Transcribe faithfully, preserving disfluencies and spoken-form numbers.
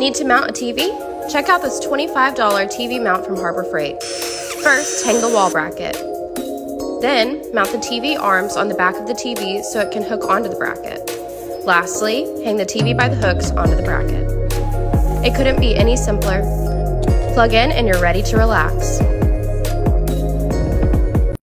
Need to mount a T V? Check out this twenty-five dollar T V mount from Harbor Freight. First, hang the wall bracket. Then, mount the T V arms on the back of the T V so it can hook onto the bracket. Lastly, hang the T V by the hooks onto the bracket. It couldn't be any simpler. Plug in and you're ready to relax.